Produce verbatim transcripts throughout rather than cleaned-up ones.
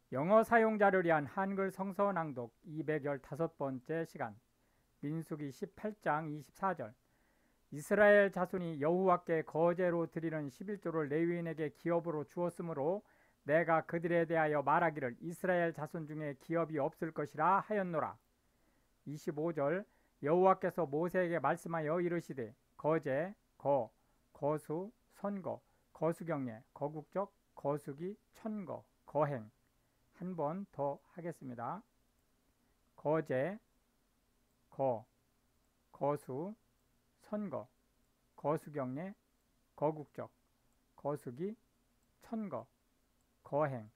영어 사용자를 위한 한글 성서 낭독 이백십오 번째 시간. 민수기 십팔 장 이십사 절. 이스라엘 자손이 여호와께 거제로 드리는 십일조를 레위인에게 기업으로 주었으므로 내가 그들에 대하여 말하기를 이스라엘 자손 중에 기업이 없을 것이라 하였노라. 이십오 절. 여호와께서 모세에게 말씀하여 이르시되 거제, 거, 거수, 선거, 거수경례, 거국적, 거수기, 천거, 거행. 한 번 더 하겠습니다. 거제, 거, 거수, 선거, 거수경례, 거국적, 거수기, 천거, 거행.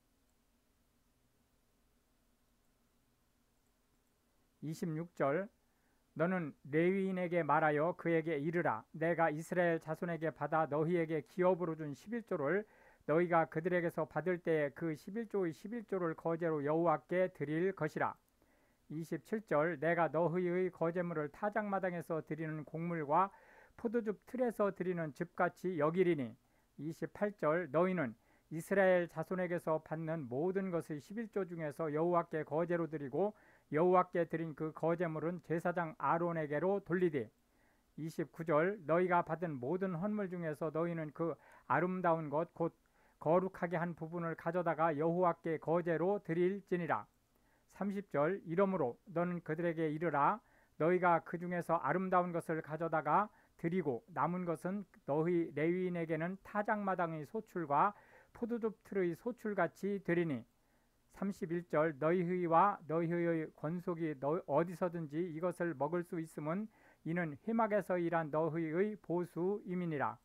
이십육 절. 너는 레위인에게 말하여 그에게 이르라. 내가 이스라엘 자손에게 받아 너희에게 기업으로 준 십일조를 너희가 그들에게서 받을 때에 그 십일조의 십일조를 거제로 여호와께 드릴 것이라. 이십칠 절. 내가 너희의 거제물을 타작마당에서 드리는 곡물과 포도즙 틀에서 드리는 즙같이 여기리니. 이십팔 절. 너희는 이스라엘 자손에게서 받는 모든 것의 십일조 중에서 여호와께 거제로 드리고 여호와께 드린 그 거제물은 제사장 아론에게로 돌리되. 이십구 절. 너희가 받은 모든 헌물 중에서 너희는 그 아름다운 것 곧 거룩하게 한 부분을 가져다가 여호와께 거제로 드릴지니라. 삼십 절. 이러므로 너는 그들에게 이르라. 너희가 그 중에서 아름다운 것을 가져다가 드리고 남은 것은 너희 레위인에게는 타작마당의 소출과 포도즙 틀의 소출같이 되리니. 삼십일 절. 너희와 너희의 권속이 어디서든지 이것을 먹을 수 있음은 이는 회막에서 일한 너희의 보수임이니라.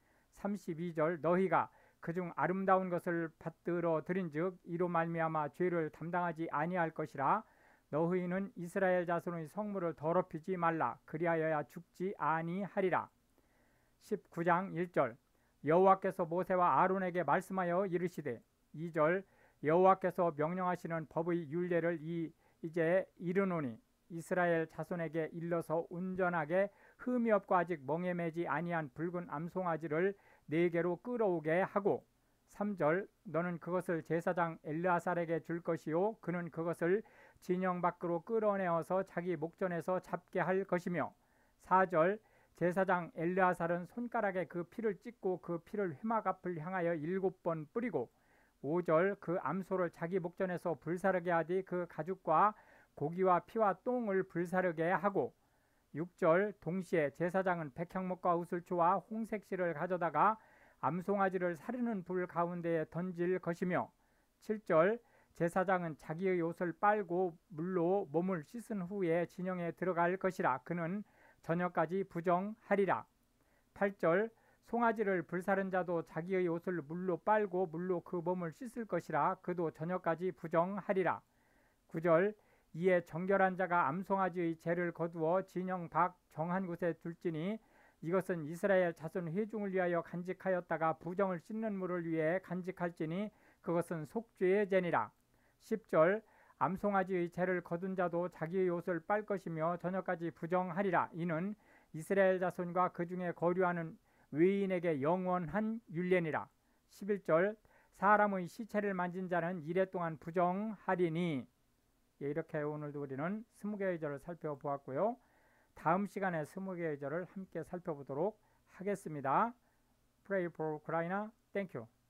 삼십이 절. 너희가 그중 아름다운 것을 받들어 드린즉 이로 말미암아 죄를 담당하지 아니할 것이라. 너희는 이스라엘 자손의 성물을 더럽히지 말라. 그리하여야 죽지 아니하리라. 십구 장 일 절. 여호와께서 모세와 아론에게 말씀하여 이르시되. 이 절. 여호와께서 명령하시는 법의 율례를 이, 이제 이르노니 이스라엘 자손에게 일러서 온전하게 흠이 없고 아직 멍에 매지 아니한 붉은 암송아지를 네 개로 끌어오게 하고. 삼 절. 너는 그것을 제사장 엘르아살에게 줄 것이요 그는 그것을 진영 밖으로 끌어내어서 자기 목전에서 잡게 할 것이며. 사 절. 제사장 엘르아살은 손가락에 그 피를 찍고 그 피를 회막 앞을 향하여 일곱 번 뿌리고. 오 절. 그 암소를 자기 목전에서 불사르게 하되 그 가죽과 고기와 피와 똥을 불사르게 하고. 육 절. 동시에 제사장은 백향목과 우슬초와 홍색실을 가져다가 암송아지를 사르는 불 가운데에 던질 것이며. 칠 절. 제사장은 자기의 옷을 빨고 물로 몸을 씻은 후에 진영에 들어갈 것이라. 그는 저녁까지 부정하리라. 팔 절. 송아지를 불사른 자도 자기의 옷을 물로 빨고 물로 그 몸을 씻을 것이라. 그도 저녁까지 부정하리라. 구 절. 이에 정결한 자가 암송아지의 죄를 거두어 진영 밖 정한 곳에 둘지니 이것은 이스라엘 자손 회중을 위하여 간직하였다가 부정을 씻는 물을 위해 간직할지니 그것은 속죄의 죄니라. 십 절. 암송아지의 죄를 거둔 자도 자기의 옷을 빨 것이며 저녁까지 부정하리라. 이는 이스라엘 자손과 그 중에 거류하는 외인에게 영원한 율례니라. 십일 절. 사람의 시체를 만진 자는 이래 동안 부정하리니. 예, 이렇게 오늘도 우리는 스무 개의 절을 살펴보았고요. 다음 시간에 스무 개의 절을 함께 살펴보도록 하겠습니다. Pray for Ukraine. Thank you.